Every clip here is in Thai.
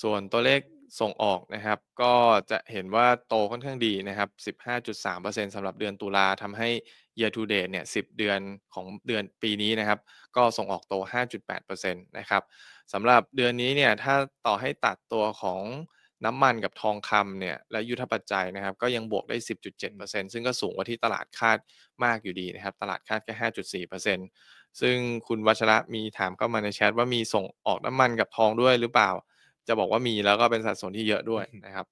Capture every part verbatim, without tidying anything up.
ส่วนตัวเลขส่งออกนะครับก็จะเห็นว่าโตค่อนข้างดีนะครับ สิบห้าจุดสามเปอร์เซ็นต์ สำหรับเดือนตุลาทำให้ year to date เนี่ยสิบเดือนของเดือนปีนี้นะครับก็ส่งออกโต ห้าจุดแปดเปอร์เซ็นต์ นะครับสำหรับเดือนนี้เนี่ยถ้าต่อให้ตัดตัวของน้ำมันกับทองคำเนี่ยและยุทธปัจจัยนะครับก็ยังบวกได้ สิบจุดเจ็ดเปอร์เซ็นต์ ซึ่งก็สูงกว่าที่ตลาดคาดมากอยู่ดีนะครับตลาดคาดแค่ ห้าจุดสี่เปอร์เซ็นต์ ซึ่งคุณวัชระมีถามเข้ามาในแชทว่ามีส่งออกน้ำมันกับทองด้วยหรือเปล่า จะบอกว่ามีแล้วก็เป็นสัดส่วนที่เยอะด้วยนะครับ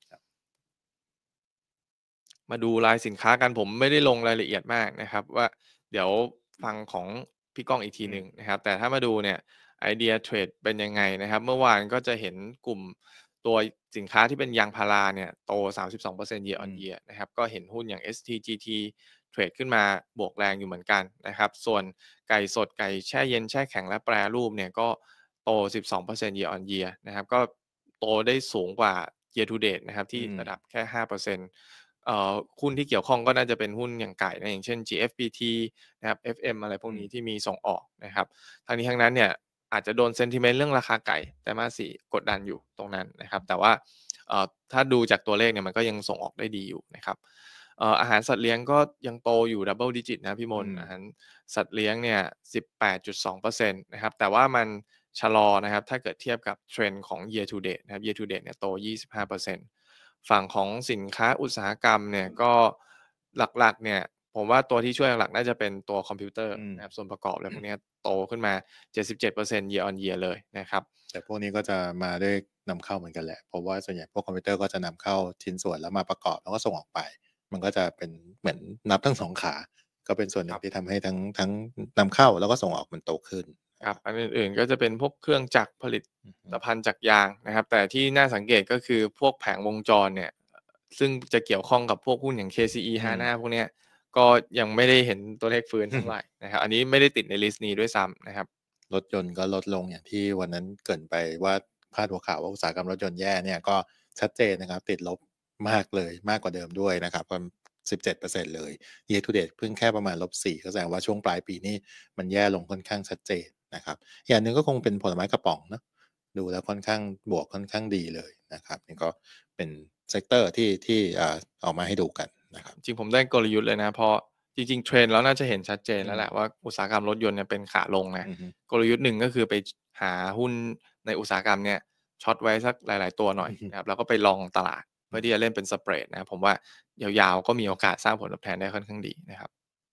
มาดูรายสินค้ากันผมไม่ได้ลงรายละเอียดมากนะครับว่าเดี๋ยวฟังของพี่ก้องอีกทีหนึ่งนะครับแต่ถ้ามาดูเนี่ยไอเดียเทรดเป็นยังไงนะครับเมื่อวานก็จะเห็นกลุ่มตัวสินค้าที่เป็นยางพาราเนี่ยโต สามสิบสองเปอร์เซ็นต์ year on year นะครับก็เห็นหุ้นอย่าง เอส ที จี ที เทรดขึ้นมาบวกแรงอยู่เหมือนกันนะครับส่วนไก่สดไก่แช่เย็นแช่แข็งและแปรรูปเนี่ยก็โต สิบสองเปอร์เซ็นต์ year on year นะครับก็โตได้สูงกว่า year to date นะครับที่ระดับแค่ ห้าเปอร์เซ็นต์ เอ่อหุ้นที่เกี่ยวข้องก็น่าจะเป็นหุ้นอย่างไก่นะอย่างเช่น จี เอฟ พี ที นะครับ เอฟ เอ็ม อะไรพวกนี้ที่มีส่งออกนะครับทั้งนี้ทั้งนั้นเนี่ยอาจจะโดน sentiment เรื่องราคาไก่ไตรมาสสี่กดดันอยู่ตรงนั้นนะครับแต่ว่าเอ่อถ้าดูจากตัวเลขเนี่ยมันก็ยังส่งออกได้ดีอยู่นะครับเอ่ออาหารสัตว์เลี้ยงก็ยังโตอยู่ double digit นะพี่มนต์อาหารสัตว์เลี้ยงเนี่ย สิบแปดจุดสองเปอร์เซ็นต์ นะครับแต่ว่ามันชะลอนะครับถ้าเกิดเทียบกับ trend ของ year to date นะครับ year to date เนี่ยโต ยี่สิบห้าเปอร์เซ็นต์ ฝั่งของสินค้าอุตสาหกรรมเนี่ยก็หลักๆเนี่ยผมว่าตัวที่ช่วยหลักๆน่าจะเป็นตัวคอมพิวเตอร์อืมนะครับส่วนประกอบอะไรพวกเนี้ยโตขึ้นมา เจ็ดสิบเจ็ดเปอร์เซ็นต์ year on year เลยนะครับแต่พวกนี้ก็จะมาด้วยนำเข้าเหมือนกันแหละเพราะว่าส่วนใหญ่พวกคอมพิวเตอร์ก็จะนำเข้าชิ้นส่วนแล้วมาประกอบแล้วก็ส่งออกไปมันก็จะเป็นเหมือนนับทั้งสองขาก็เป็นส่วนหนึ่งที่ทำให้ทั้งทั้งนำเข้าแล้วก็ส่งออกมันโตขึ้นครับอันอื่นๆก็จะเป็นพวกเครื่องจักรผลิตอือฮึภัณฑ์จากยางนะครับแต่ที่น่าสังเกตก็คือพวกแผงวงจรเนี่ยซึ่งจะเกี่ยวข้องกับพวกหุ้นอย่าง เค ซี อีอืมฮาน่า พวกเนี้ยก็ยังไม่ได้เห็นตัวเลขฟื้นเท่าไรนะครับอันนี้ไม่ได้ติดในลิสต์นี้ด้วยซ้ำนะครับรถยนต์ก็ลดลงอย่างที่วันนั้นเกริ่นไปว่าพาดหัวข่าวว่าอุตสาหกรรมรถยนต์แย่เนี่ยก็ชัดเจนนะครับติดลบมากเลยมากกว่าเดิมด้วยนะครับประมาณสิบเจ็ดเปอร์เซ็นต์เลย year to date เพิ่งแค่ประมาณ ลบสี่ ก็แสดงว่าช่วงปลายปีนี้มันแย่ลงค่อนข้างชัดเจนนะครับอย่างหนึ่งก็คงเป็นผลไม้กระป๋องเนาะดูแล้วค่อนข้างบวกค่อนข้างดีเลยนะครับนี่ก็เป็นเซกเตอร์ที่ที่อ่าออกมาให้ดูกันนะครับจริงๆผมได้กลยุทธ์เลยนะเพราะจริงๆ trend แล้วน่าจะเห็นชัดเจนอืมแล้วแหละว่าอุตสาหกรรมรถยนต์เนี่ยเป็นขาลงนะอือฮึกลยุทธ์หนึ่งก็คือไปชหาหุ้นในอุตสาหกรรมเนี่ยช็อตไว้สักหลายๆตัวหน่อยอือฮึนะครับแล้วก็ไปลองตลาดเพื่อที่จะเล่นเป็นสเปรดนะครับผมว่ายาวๆก็มีโอกาสสร้างผลตอบแทนได้ค่อนข้างดีนะครับ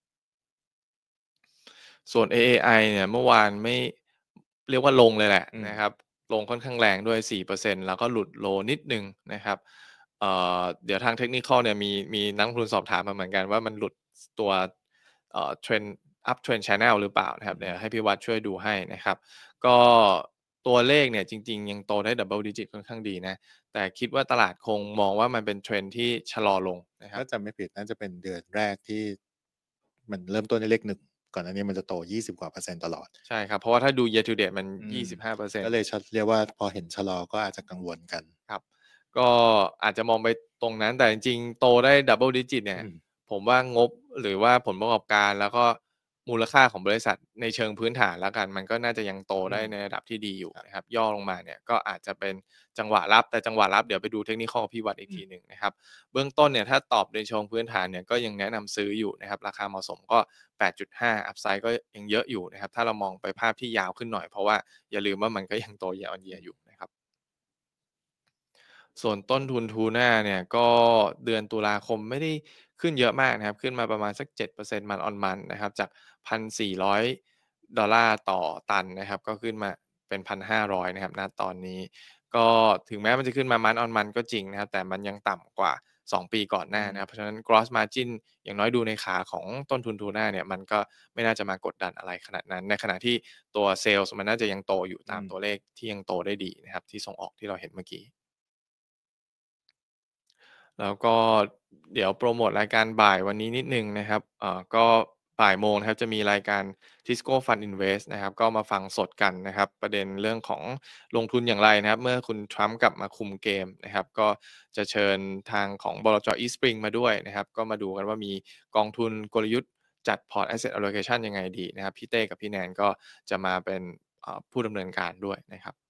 ส่วน เอ เอ ไอ เนี่ยเมื่อวานไม่เรียกว่าลงเลยแหละอืมนะครับลงค่อนข้างแรงด้วยสี่เปอร์เซ็นต์แล้วก็หลุดโลนิดหนึ่งนะครับเอ่อเดี๋ยวทาง Technical เนี่ยมีมีนักลงทุนสอบถามมาเหมือนกันว่ามันหลุดตัวเอ่อ Trend Uptrend Channel หรือเปล่านะครับเดี๋ยวให้พี่วัดช่วยดูให้นะครับก็ตัวเลขเนี่ยจริงๆยังโตได้ Double Digit ค่อนข้างดีนะแต่คิดว่าตลาดคงมองว่ามันเป็น Trend ที่ชะลอลงนะครับถ้าจำไม่ผิดน่าจะเป็นเดือนแรกที่มันเริ่มต้นด้วยเลขหนึ่งก่อนหน้านี้มันจะโตยี่สิบกว่าเปอร์เซ็นต์ตลอดใช่ครับเพราะว่าถ้าดู year to date มันอืมก็ยี่สิบห้าเปอร์เซ็นต์เลยชัดเรียกว่าพอเห็นชะลอก็อาจจะกังวลกันครับก็อาจจะมองไปตรงนั้นแต่จริงๆโตได้ Double Digit เนี่ยอืมผมว่างบหรือว่าผลประกอบการแล้วก็มูลค่าของบริษัทในเชิงพื้นฐานแล้วกันมันก็น่าจะยังโตอืมได้ในระดับที่ดีอยู่ครับนะครับย่อลงมาเนี่ยก็อาจจะเป็นจังหวะรับแต่จังหวะรับเดี๋ยวไปดู Technical กับพี่วัดอีกอืมทีหนึ่งนะครับเบื้องต้นเนี่ยถ้าตอบในเชิงพื้นฐานเนี่ยก็ยังแนะนำซื้ออยู่นะครับราคาเหมาะสมก็แปดจุดห้าอัพไซด์ก็ยังเยอะอยู่นะครับถ้าเรามองไปภาพที่ยาวขึ้นหน่อยเพราะว่าอย่าลืมว่ามันก็ยังโต year on year อยู่นะครับ ส่วนต้นทุนทูน่าเนี่ยก็เดือนตุลาคมไม่ได้ขึ้นเยอะมากนะครับขึ้นมาประมาณสักเจ็ดเปอร์เซ็นต์ month on month นะครับจากหนึ่งพันสี่ร้อยดอลลาร์ต่อตันนะครับก็ขึ้นมาเป็นหนึ่งพันห้าร้อยนะครับณตอนนี้ก็ถึงแม้มันจะขึ้นมา month on month ก็จริงนะครับแต่มันยังต่ำกว่าสองปีก่อนหอืน้ามนะครับเพราะฉะนั้น gross margin อย่างน้อยดูในขาของต้นทุนทูน่าเนี่ยมันก็ไม่น่าจะมากดดันอะไรขนาดนั้นในขณะที่ตัวเซลส์มันน่าจะยังโตอยู่ตามอืมตัวเลขที่ยังโตได้ดีนะครับที่ส่งออกที่เราเห็นเมื่อกี้ แล้วก็เดี๋ยวโปรโมทรายการบ่ายวันนี้นิดหนึ่งนะครับเอ่อก็บ่ายโมงนะครับจะมีรายการ Tisco Fund Invest นะครับก็มาฟังสดกันนะครับประเด็นเรื่องของลงทุนอย่างไรนะครับเมื่อคุณทรัมป์กลับมาคุมเกมนะครับก็จะเชิญทางของบลจ. Eastspring มาด้วยนะครับก็มาดูกันว่ามีกองทุนกลยุทธ์จัดพอร์ต Asset Allocation ยังไงดีนะครับพี่เต้กับพี่แนนก็จะมาเป็นเอ่อผู้ดำเนินการด้วยนะครับ